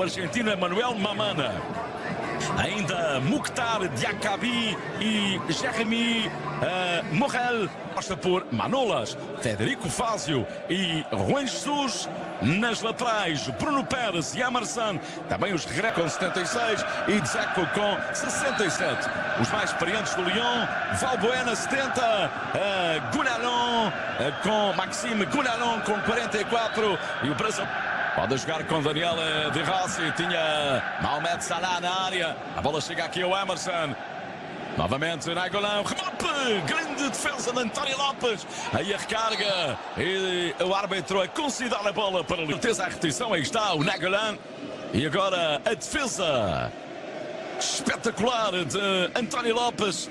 argentino Emmanuel Mamana. Ainda Mukhtar Diakabi e Jeremy Morel. Passa por Manolas, Federico Fázio e Juan Jesus. Nas laterais, Bruno Pérez e Emerson. Também os Guerreiro com 76 e Dzeko com 67. Os mais experientes do Lyon, Valbuena 70, Gunalon com Maxime Gunalon com 44 e o Brasil pode jogar com Daniel De Rossi. Tinha Mohamed Salah na área. A bola chega aqui ao Emerson. Novamente Nainggolan, remate, grande defesa de António Lopes. Aí a recarga e o árbitro a considerar a bola para a certeza a repetição. Aí está o Nainggolan. E agora a defesa espetacular de António Lopes.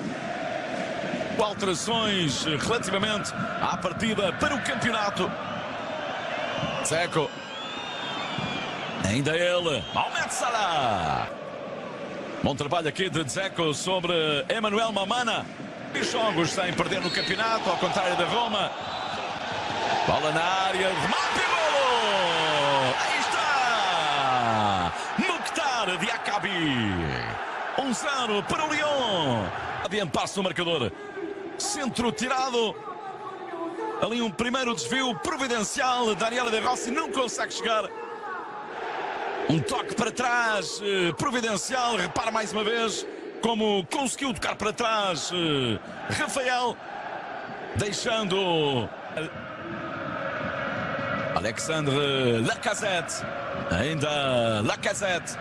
Alterações relativamente à partida para o campeonato. Dzeko. Ainda ele, Mohamed Salah. Bom trabalho aqui de Dzeko sobre Emmanuel Mamana. E jogos sem perder no campeonato, ao contrário da Roma. Bola na área, remate e golo! Aí está! Mukhtar Diakabi. 1-0 para o Lyon. Adiante passo no marcador. Centro tirado. Ali um primeiro desvio providencial. Daniel De Rossi não consegue chegar. Um toque para trás, providencial, repara mais uma vez como conseguiu tocar para trás Rafael, deixando Alexandre Lacazette, ainda Lacazette,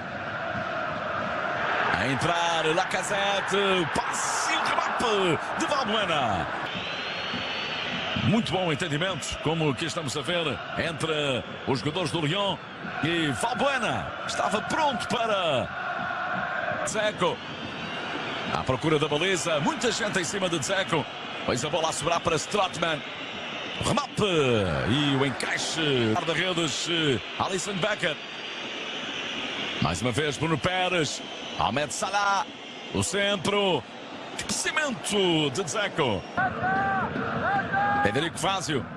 a entrar Lacazette, o passe e o remate de Valbuena. Muito bom entendimento, como que estamos a ver, entre os jogadores do Lyon e Valbuena. Estava pronto para Dzeko. À procura da baliza, muita gente em cima de Dzeko. Pois a bola a sobrar para Strootman. Remate e o encaixe da redes, Alisson Becker. Mais uma vez Bruno Pérez, Mohamed Salah, o centro, crescimento de Dzeko. Federico Fázio.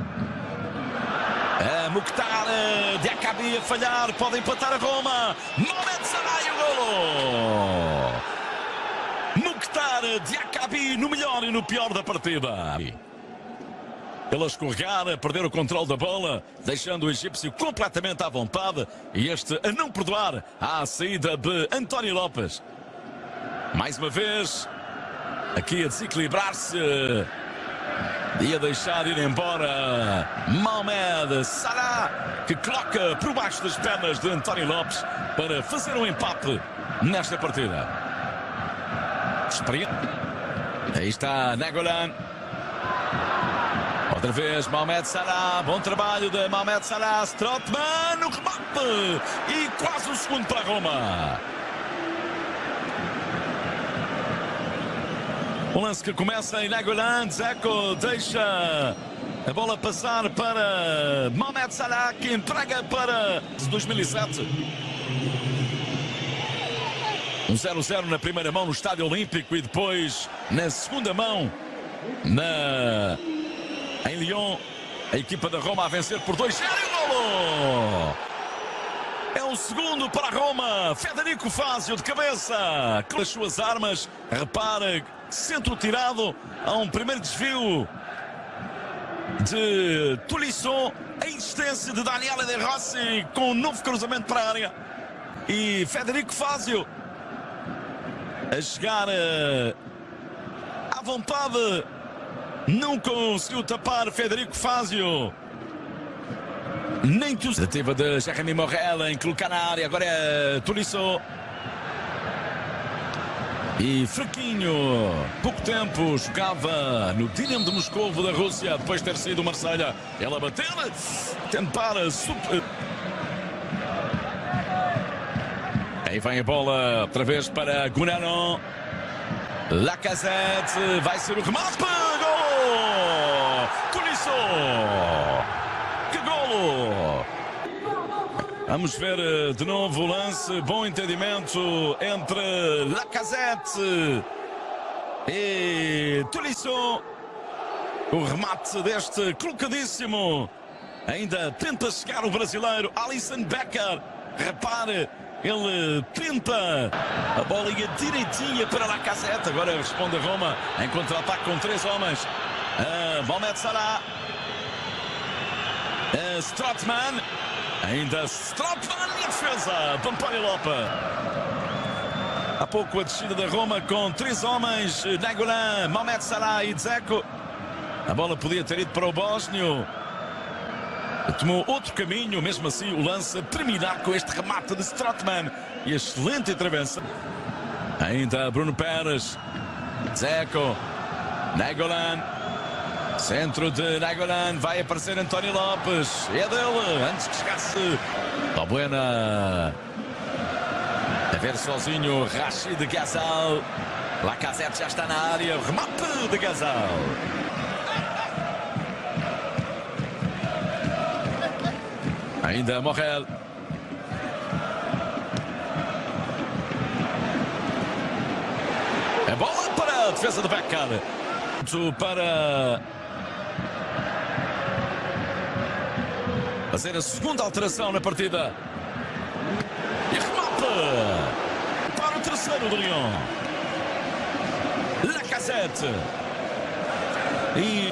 Mukhtar Diakabi a falhar. Pode empatar a Roma. Mohamed Salah e o golo. Mukhtar Diakabi no melhor e no pior da partida. Ele a escorregar, a perder o controle da bola, deixando o egípcio completamente à vontade. E este a não perdoar à saída de António Lopes. Mais uma vez, aqui a desequilibrar-se. E a deixar ir embora Mohamed Salah, que coloca por baixo das pernas de António Lopes para fazer um empate nesta partida. Aí está Nainggolan. Outra vez Mohamed Salah. Bom trabalho de Mohamed Salah. Strootman, o remate. E quase um segundo para Roma. Um lance que começa em Nainggolan. Dzeko deixa a bola passar para Mohamed Salah, que entrega para 2007. 0-0 na primeira mão no Estádio Olímpico e depois na segunda mão em Lyon. A equipa da Roma a vencer por 2-0 e o golo! É o segundo para a Roma. Federico Fázio de cabeça com as suas armas. Repara, centro tirado a um primeiro desvio de Tolisso. A insistência de Daniel De Rossi com um novo cruzamento para a área. E Federico Fázio a chegar à vontade. Não conseguiu tapar Federico Fázio. Nem que os... Tentativa de Jeremy Morel em colocar na área. Agora é Tolisso. E fraquinho. Pouco tempo jogava no Dinamo de Moscou da Rússia. Depois de ter sido o Marselha. Ela bateu. Tentar super... Aí vem a bola outra vez para Gunalon. Lacazette. Vai ser o remate. Gol! Tolisso! Que golo! Vamos ver de novo o lance. Bom entendimento entre Lacazette e Tolisso. O remate deste colocadíssimo. Ainda tenta chegar o brasileiro Alisson Becker. Repare, ele tenta a bolinha direitinha para Lacazette. Agora responde a Roma em contra-ataque com 3 homens. Mohamed Salah. Strootman. Ainda Strootman e a defesa de António Lopes. Há pouco a descida da Roma com 3 homens. Nainggolan, Mohamed Salah e Dzeko. A bola podia ter ido para o bósnio. Tomou outro caminho, mesmo assim o lance a terminar com este remate de Strootman. E excelente intervenção. Ainda Bruno Pérez. Dzeko. Nainggolan. Centro de Nainggolan. Vai aparecer António Lopes. É dele. Antes que chegasse Balbuena. A ver sozinho Rachid Ghezzal. Lacazette já está na área. Remate de Ghezzal. Ainda Morrel. A bola para a defesa do Becker. Para fazer a segunda alteração na partida. E remate para o terceiro do Lyon. Lacazette. E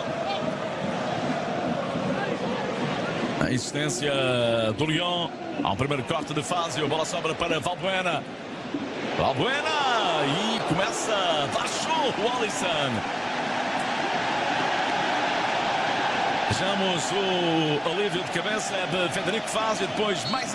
a insistência do Lyon. Há um primeiro corte de fase. A bola sobra para Balbuena. Balbuena. E começa a dar show o Alisson. Vejamos o alívio de cabeça de Federico Fazio. Depois mais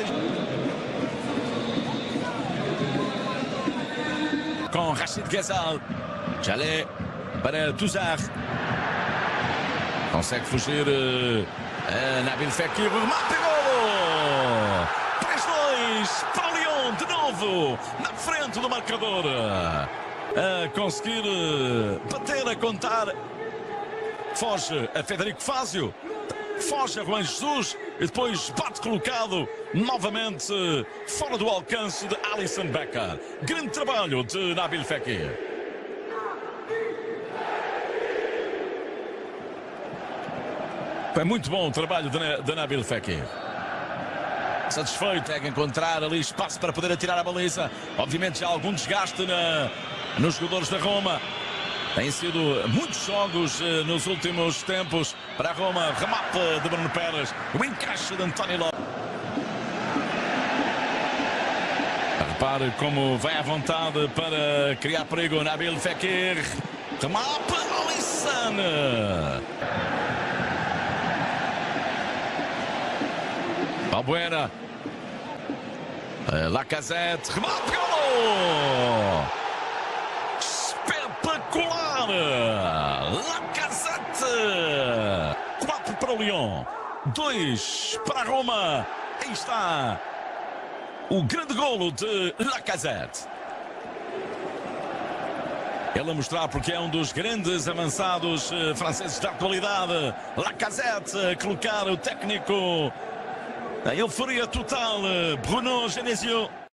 com Rachid Ghezzal. Jalé para Touzard. Consegue fugir Nabil Fekir. Remate, golo! 3-2 para o Lyon, de novo na frente do marcador. A conseguir bater, a contar. Foge a Federico Fazio. Foge a Juan Jesus. E depois bate colocado novamente fora do alcance de Alisson Becker. Grande trabalho de Nabil Fekir. É muito bom o trabalho de Nabil Fekir. Satisfeito é encontrar ali espaço para poder atirar a baliza. Obviamente já há algum desgaste nos jogadores da Roma. Têm sido muitos jogos nos últimos tempos para a Roma. Remate de Bruno Pérez. O encaixe de António Lopes. Repare como vai à vontade para criar perigo. Nabil Fekir. Remate Alisson. Balbuena. Lacazette. Remate, golo! Espetacular! Lacazette! 4 para o Lyon. 2 para a Roma. Aí está o grande golo de Lacazette. Ele a mostrar porque é um dos grandes avançados franceses da atualidade. Lacazette a colocar o técnico. A euforia total, Bruno Genesio.